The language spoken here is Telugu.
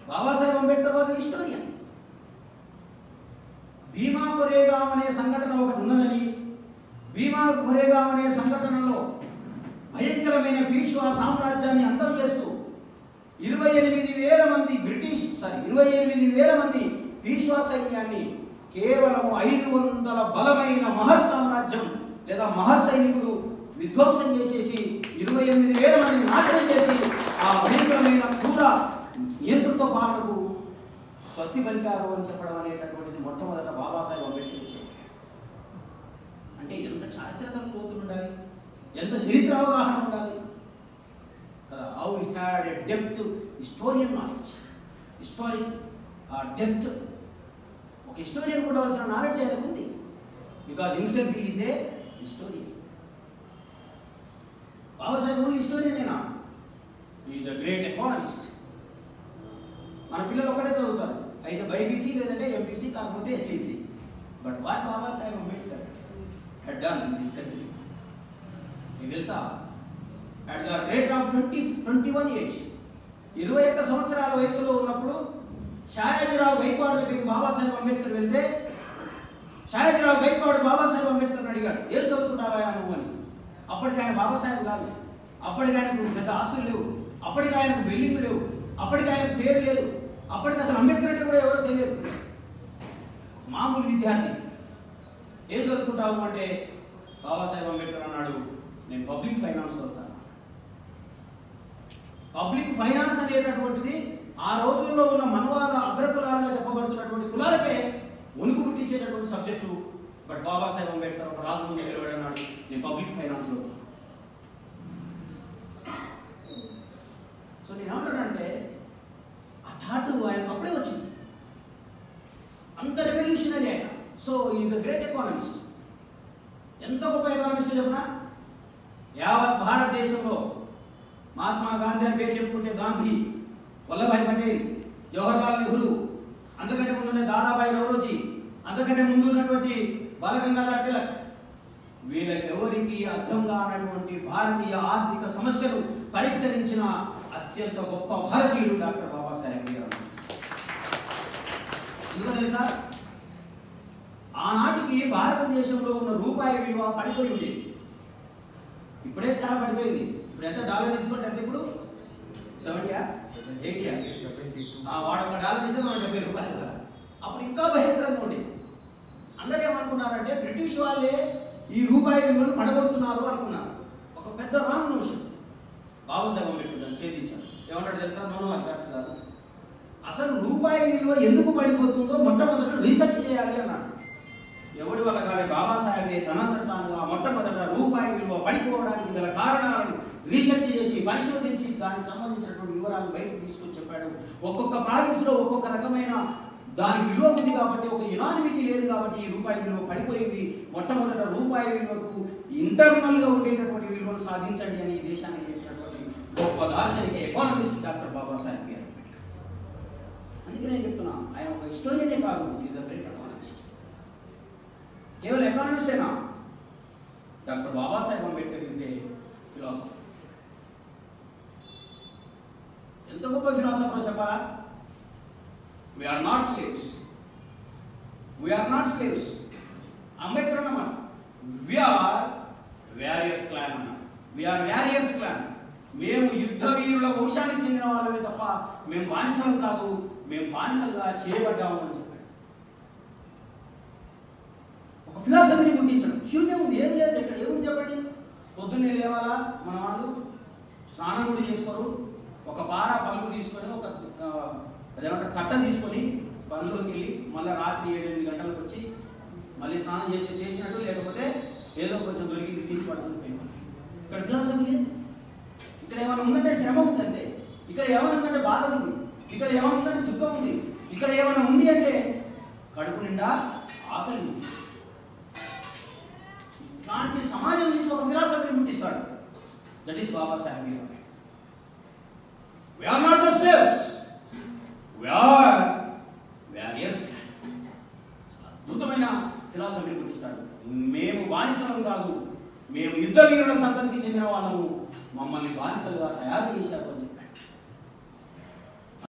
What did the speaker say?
Babasaheb Ambedkar was historian. భీమా కొరేగాం అనే సంఘటన ఒకటి ఉన్నదని, భీమా కొరేగాం అనే సంఘటనలో భయంకరమైన పీష్వా సామ్రాజ్యాన్ని అంతం చేస్తూ 28,000 మంది 28,000 మంది పీష్వా సైన్యాన్ని కేవలం 500 బలమైన మహర్ సామ్రాజ్యం లేదా మహర్ సైనికుడు విధ్వంసం చేసేసి 28,000 మందిని నాశనం చేసి ఆ భయంకరమైన క్రూర నియంతృత్వ పాలనకు స్వస్తి పలికారు అని చెప్పడం అనేటటువంటిది మొట్టమొదట బాబాసాహెబ్ అంబేద్కర్ ఇచ్చారు. అంటే ఎంత చారిత్రక లోతులు ఉండాలి, ఎంత చరిత్ర అవగాహన ఉండాలి కదా. How he had a depth historian knowledge, historic depth. ఒక హిస్టోరియన్ కూడా కావాల్సిన నాలెడ్జ్ ఆయనకు ఉంది. Because himself he is a historian. Babasaheb హిస్టోరియనేనా? Is a great economist. మన పిల్లలు ఒకటే చదువుతారు, అయితే బైపీసీ లేదంటే ఎంపీసీ కాకపోతే HEC. But what Babasaheb Ambedkar had done in this country. మీకు తెలుసా, at the rate of 21 age, 21 సంవత్సరాల వయసులో ఉన్నప్పుడు షాయాజీరావు గైక్వాడ్ దగ్గరికి బాబాసాహెబ్ అంబేద్కర్ వెళ్తే షాయాజీరావు గైక్వాడ్ బాబాసాహెబ్ అంబేద్కర్ని అడిగాడు, ఏం చదువుకుంటావా నువ్వు అని. అప్పటికి ఆయన బాబాసాహెబ్ కాదు, అప్పటికి ఆయనకు పెద్ద ఆస్తులు లేవు, అప్పటికి ఆయనకు బిల్డింగ్లు లేవు, అప్పటికి ఆయనకు పేరు లేదు, అప్పటికి అసలు అంబేద్కర్ అంటే కూడా ఎవరో తెలియదు. మామూలు విద్యార్థి. ఏం చదువుకుంటావు అంటే బాబాసాహెబ్ అంబేద్కర్ అన్నాడు, నేను పబ్లిక్ ఫైనాన్స్ చదువుతాను. పబ్లిక్ ఫైనాన్స్ అనేటటువంటిది ఆ రోజుల్లో ఉన్న మనువాద అగ్రకులాలుగా చెప్పబడుతున్నటువంటి కులాలకే వణుకు పుట్టించేటటువంటి సబ్జెక్టు. బట్ బాబాసాహెబ్ అంబేద్కర్ ఒక రాజు ముందు నిలబడన్నాడు, నేను పబ్లిక్ ఫైనాన్స్ చదువుతాను. సో నేను ఏమంటానంటే ఆ థాట్ ఆయనకు అప్పుడే వచ్చింది, అంత రెవల్యూషనరీ ఆయన. So is a great economist. ఎంత గొప్ప ఎకానమిస్ట్ చెప్పినా, యావత్ భారతదేశంలో మహాత్మా గాంధీ అని పేరు చెప్పుకుంటే గాంధీ, వల్లభాయ్ పటేల్, జవహర్లాల్ నెహ్రూ, అంతకంటే ముందున్న దాదాబాయి నౌరోజీ, అంతకంటే ముందు ఉన్నటువంటి బాలగంగాధర్ తిలక్, వీళ్ళకెవరికి అర్థం కానటువంటి భారతీయ ఆర్థిక సమస్యలు పరిష్కరించిన అత్యంత గొప్ప భారతీయుడు డాక్టర్ బాబాసాహెబ్ గారు. ఎందుకో తెలుసా, ఆనాటికి భారతదేశంలో ఉన్న రూపాయి విలువ పడిపోయి ఉండేది. ఇప్పుడే చాలా పడిపోయింది. ఇప్పుడు ఎంత డాలర్ తీసుకుంటే ఎంత? ఇప్పుడు 70, 80. వాడు ఒక డాలర్ తీస్తే మనం 70 రూపాయలు కదా. అప్పుడు ఇంకా భయంకరంగా ఉండేది. అందరూ ఏమనుకున్నారంటే బ్రిటిష్ వాళ్ళే ఈ రూపాయి విలువను పడగొడుతున్నారు అనుకున్నారు. ఒక పెద్ద రాంగ్ నోషన్. బాబాసాహెబ్ అంబేద్కర్ ఛేదించారు. ఏమంటాడు తెలుసా, మనం అర్థం కాదు, అసలు రూపాయి విలువ ఎందుకు పడిపోతుందో మొట్టమొదట రీసెర్చ్ చేయాలి అన్నాడు. ఎవడి వల్ల కాలే, బాబాసాహెబే తనంతట తానుగా మొట్టమొదట రూపాయి విలువ పడిపోవడానికి గల కారణాలను రీసెర్చ్ చేసి పరిశోధించి దానికి సంబంధించినటువంటి వివరాలు బయటకు తీసుకొచ్చి చెప్పాడు. ఒక్కొక్క ప్రావిన్స్లో ఒక్కొక్క రకమైన దాని విలువ ఉంది కాబట్టి, ఒక యునానిమిటీ లేదు కాబట్టి ఈ రూపాయి విలువ పడిపోయింది. మొట్టమొదట రూపాయి విలువకు ఇంటర్నల్గా ఉండేటటువంటి విలువను సాధించండి అని ఈ దేశానికి చెప్పినటువంటి గొప్ప దార్శనిక ఎకానమిస్ట్ డాక్టర్ బాబాసాహెబ్ గారు. అందుకే నేను చెప్తున్నా, ఆయన ఒక హిస్టోరియనే కాదు, ఈజ్ అ గ్రేట్ ఎకానమిస్ట్. కేవలం ఎకానమిస్టేనా? Doctor Babasaheb Ambedkar is a philosopher. ఎంత గొప్ప ఫిలాసఫర్ చెప్పాలా? We are not slaves. We are not slaves. Ambedkar అన్నమాట. We are warriors clan అన్నారు. We are warriors clan. మేము యుద్ధ వీరుల వంశానికి చెందిన వాళ్ళమే తప్ప మేము బానిసలం కాదు, మేము బానిసలుగా చేయబడ్డాము అని చెప్పాడు. ఒక ఫిలాసఫీని పుట్టించడం. శూన్యం ఉంది, ఏం లేదు. ఇక్కడ ఏముంది చెప్పండి? పొద్దున్నే లేవాలా, మన వాళ్ళు స్నానం కూడా చేసుకోరు, ఒక పార పలుకు తీసుకొని ఒక అదేమంటారు కట్ట తీసుకొని పనిలోకి వెళ్ళి మళ్ళీ రాత్రి 7-8 గంటలకు వచ్చి మళ్ళీ స్నానం చేసినట్టు, లేకపోతే ఏదో కొంచెం దొరికింది తిని పడుతుంది. ఇక్కడ ఫిలాసఫీ లేదు. ఇక్కడ ఏమైనా ఉందంటే శ్రమ ఉంది అంతే. ఇక్కడ ఏమైనా ఉందంటే బాధ ఉంది. ఇక్కడ ఏమైనా ఉందంటే దుఃఖం ఉంది. ఇక్కడ ఏమైనా ఉంది అంటే కడుపు నిండా ఆకలి ఉంది. ఇలాంటి సమాజం నుంచి ఒక ఫిలాసఫీని పుట్టిస్తాడు. That is Babasaheb garu. We are not the slaves. We are warriors. అద్భుతమైన ఫిలాసఫీని పుట్టిస్తాడు. మేము బానిసలం కాదు, మేము యుద్ధ వీరుల సంతతికి చెందిన వాళ్ళము, మమ్మల్ని బానిసలుగా తయారు చేశారు